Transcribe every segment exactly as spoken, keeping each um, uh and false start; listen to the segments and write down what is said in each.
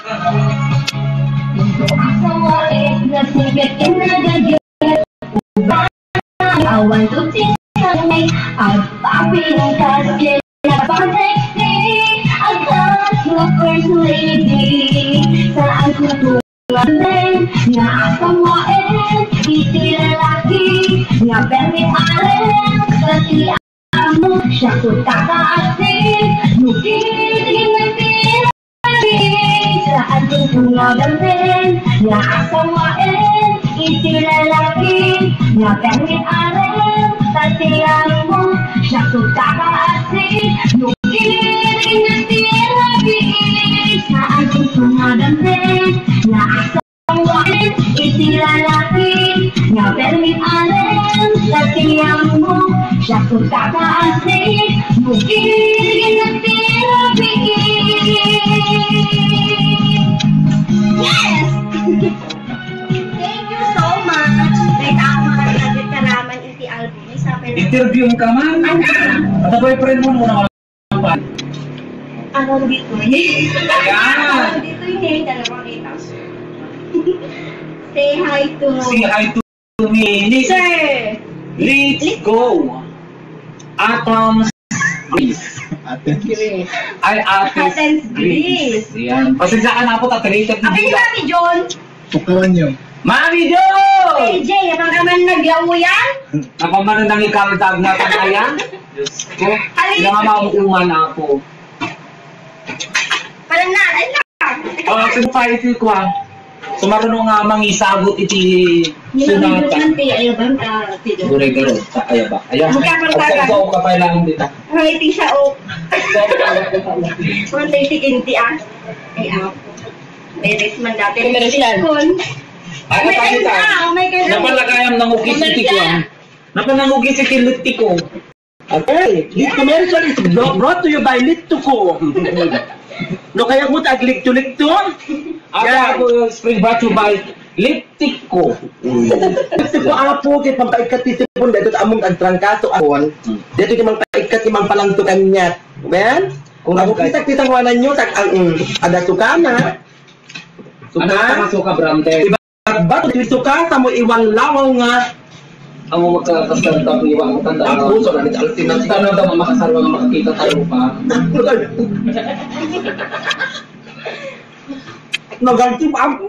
I want to take something out of being cause you never take me. I thought you were first lady. Saan ko tumasin na asawain, hindi lalaki nga permit alin sa tiyaan mo. Siya ko kakaasin, nukitigin ng pinagin. Saan ko tumasin na asawain, hindi lalaki nga permit alin sa tiyaan mo. Siya ko kakaasin, nukitigin ng pinagin. Saan ko tumasin na asawain, hindi lalaki nga permit alin sa tiyaan mo. Siya ko kakaasin, nukitigin ng pinagin. Yes! Thank you so much. Like ako makakagit ka naman iti album. Interview ka man? At ang boyfriend mo muna ka. Ano dito eh? Ayan! Dito eh, dalawang kita. Say hi to... Say hi to me. Sir! Let's go! Atoms Grease. Grease. Ay, Atoms Atoms Grease. Grease. Ayan. Pasensya na po, tatalated. Abi ni Mami John! Pukawan niyo. Mami John! Hey Jay, apang naman naglawo yan? Napamanan ng ikaltag na tangayan? Diyos ko. Hindi nga mauuman ako. Parang na, ay na! Oh, society ko ah. So marunong nga mangisagot iti sunata. Nanti, ayaw bang ka? Gure garo sa ayaw ba? Ayaw. Magkapaltagan. Sa ka pa lang dito. Rating siya o. Kung rating inti ah. Ay ako. Meres man dati. Meres yan. Ay, may kapag ano na, oh my God. Napalagayam ng ukisiti ko ah. Napanangukisiti luti ko. Okay, this commercial is brought to you by Littuko. No kaya mo tag likto-likto? Ako ako spring brought to you by Liptiko. Kasi ko apo kay pampaikat tisipon dito among agtrangkaso akon. Dito di mang paikat imang palangtukan niya. Ben? Kung ako kita kitang wanan nyo tak ang ada sukana. Ano ka suka brante? Ba't suka sa mo iwang lawaw nga. Ang magkakasarta ko iwan ko tanda Ako so na altin Kita na daw makasarwa nga makakita tayo pa. Naganti pa ako.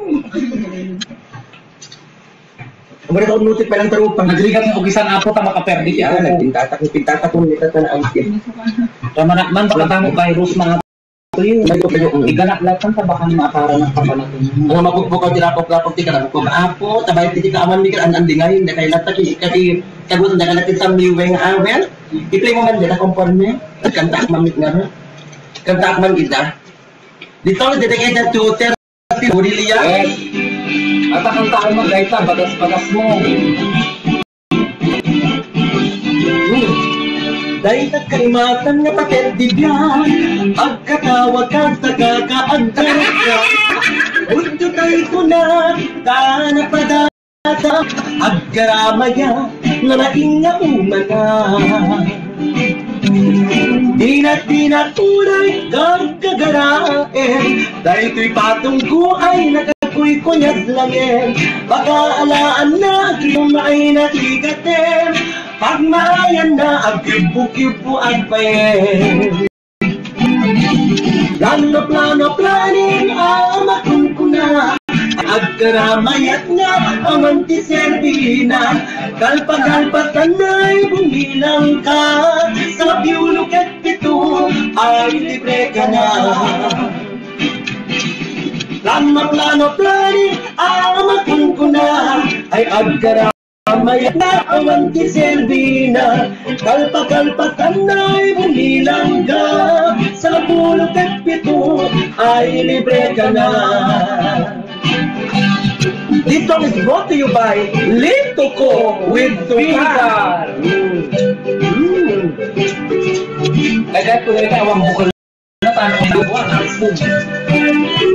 Ang mga nutik pa lang tarupang. Nagrigat ng ugisan apo ta makaperdi Yan, ako. nagtintatak ni pintatak ko nito na ang skin. Tama na man baka tamo virus mga tuyo. May ko kayo. Iganak latan ta baka maakara ng kapanatin. Ang mapugpukaw tirapok-lapok ti kana ko apo tabay ti ka aman mi kan andingay na kay lataki kati kagutan da kanatin sa miweng awen. I-play mo man dita conforme. Kantak mamit nga. Kantak man ida. Dito dedicated to Terti Burilia. Yes. At ang tao magdaita bagas-bagas mo. Dahil nagkalimatan nga paket di biyan, agkatawag ka sa kakaagdar ka. Unto tayo ko na, kanapadata, agkaramaya, na naing nga umana. Di na di na tunay kang kagarain, dahil to'y patungko ay nakakuy ko niyas langin. Baka alaan na, kiyong ay nakigatin, pag maayan na, agkibu-kibu at bayin. Plano-plano planing amakun ko na, agkaramayat nga ang antiserbina. Kalpa-kalpatan na'y bumilang ka, sa biyulog at pito ay libre ka na. Plano-plano planing amakun ko na, ay agkaramayat Mayat na ang antiserbina, kalpa-kalpatan na'y bumilang ka, sa pulot at pito ay libre ka na. This song is brought to you by Littuko with Tukar. Kaya ko na ito awang bukal na tanong na ang spoon.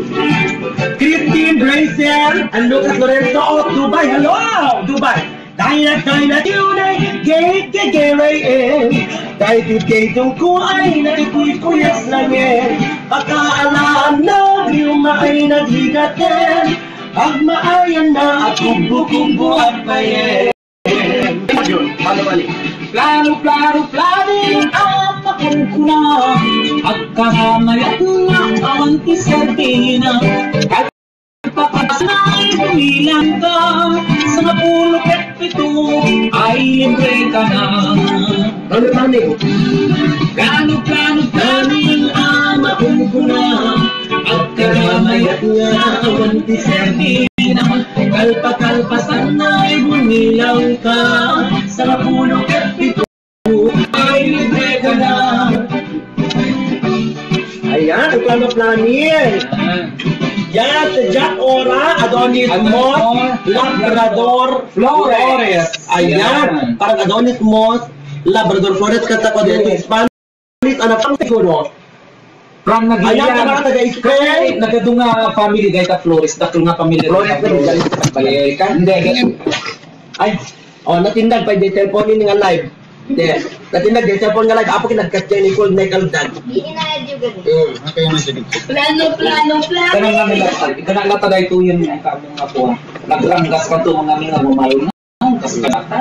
Christine Brazier and Lucas Lorenzo of Dubai. Hello, Dubai. Ay na tayo na yun ay gay-gay-gay-ray-in. Kahit itong ko ay nakikuy-kuyas lang eh. Pagkaalaan na luma ay naghigatin. Pag maayan na at kubo-kubo at bayen. Yun, balik-balik. Plano, plano, plano, at akong kuna. Agkahamayat na awanti sa tina. At pagpapasanay, bumilang ka. Sa napulok at pito, ay libre ka na. Ano naman Plano, plano, plano, ang akong kuna. Agkahamayat na awanti sa tina. Kalpa-kalpasan na'y bumilang ka. Sa napulok at pito, ay libre ka na. Ayan, ang plano-planin. Yan, si Jack Ora, Adonis Mos, Labrador Flores. Ayan, parang Adonis Mos, Labrador Flores, kata ko dito, Spanish, anak pang siguro. From Ayan, Nagilian, parang taga-Spain. nagadunga family dahil ka Flores, dakil nga family Flores dahil na ka galing sa Pagbalay ka? Hindi, ganun. Ay, oh, natindag pa yung telephone ni nga live. Hindi, natindag yung telephone nga live. Apo kinagkatya ni Cole Nekaldag. Hindi na yung ganun. Hmm. Plano, plano, plano. Kanang nga nila, kanang lata dahil ito yun ang kaming nga po. Nagranggas ka ito mga mga bumayo na. Kasi kanata.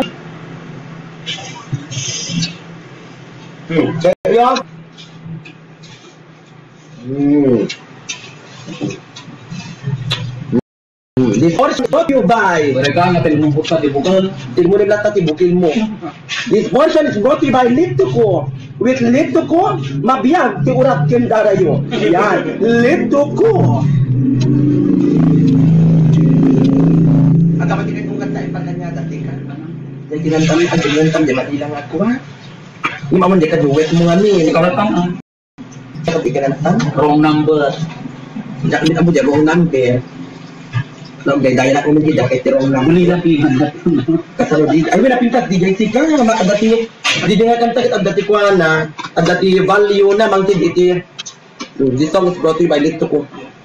Hmm. Seryo? Hmm. Hmm. This portion brought to you by Mereka nga tinumukot sa dibukan. Tigmo nila tati bukil mo. This portion is brought to you by Lituko. With Lituko, mabiyag ti urat ken darayo. Yan, Lituko. At ako tingin kung kanta ipagkanya dati ka. Yung kinantam, ang kinantam, di matilang ako ha. Ni mamon di ka duwet mo nga ni. Ikaw na tang, Ikaw di kinantam. wrong number. Jack mo di ako number. Nang gay daya na ko ni Jack kay tirong number. Muli lang pihan. Kasano di ay wala pintat di J C ka makadati di nga kanta kit adati ko na adati value na mangtid iti. This song is brought to you by Lituko.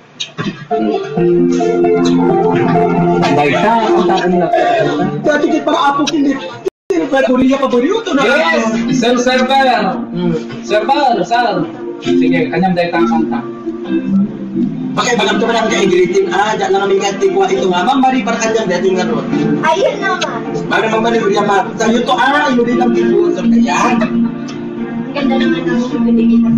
Dahil ka, ang taon nila. Dati kit para apo kini. Pero kuliya paborito na. Yes! Sir, server! Hmm. Server, sir! Sige, kanyang dahil kang kanta. Okay, bagam to lang kay greeting ah, diyan lang kami ngati ko ito nga. Ma'am Mari para kanyang dati nga ron. Ayun naman. Bago Ma'am Mari uriya ma. Sa iyo to ah, ino din ang tipo sa kaya. Ganda naman ang bibigay ko.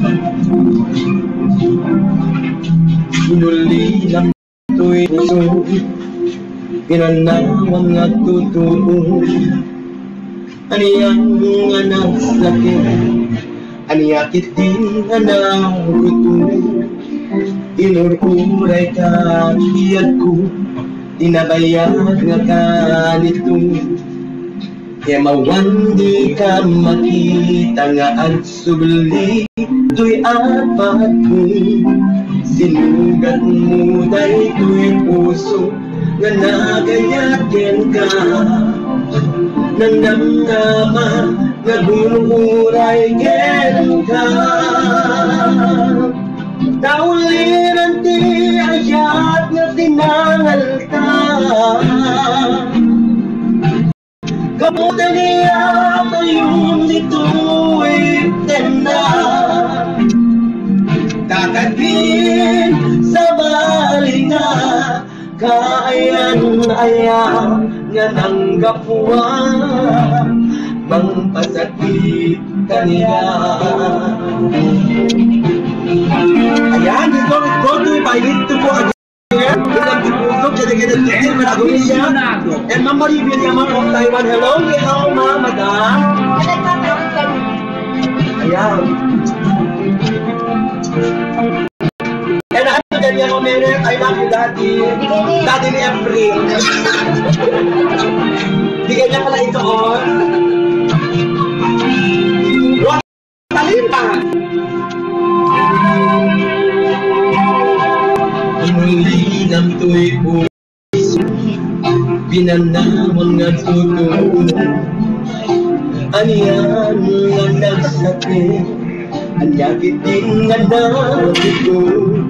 Inuli lang to'y puso. Pinanawang nga totoo. Aniyang nga nagsakit. Aniyakit din nga naguto. Inururay ka iyad ko. Tinabayag nga kanito. Kaya mawandi ka makita nga at subli. To'y apat ko. Sinugat mo dahil to'y puso. Nga nagayakin ka. Nandamdama nga bunuray ken ka. Nauliran ti ayat nga tinangal ka. Kamutan niya tayo nito'y tenda. Tatatin sa balinga. Kaayan-ayan nga nanggapwa. Mangpasakit kaniya. Ayan, this song is brought to you by Lituko again. Bilang tipusok, jadi-jadi titil, managunin siya. And Ma'am Marie Villamar of Taiwan. Hello, hello, Ma'am, Madam. Nagtatawag ka. Ayan. And ano dyan yan, Omeret? I love you, Daddy. Bigay niya. Daddy ni April. Bigay niya pala ito, oh. What? Talita! Inuli ng tuwi puso. Binanamon nga totoo. Aniyan nga nagsakit. Anyakit din nga na ito.